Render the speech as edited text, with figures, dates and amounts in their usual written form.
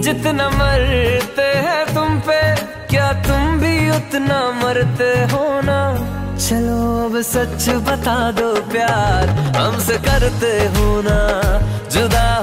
जितना मरते हैं तुम पे, क्या तुम भी उतना मरते हो ना? चलो अब सच बता दो प्यार हमसे करते हो ना? जुदा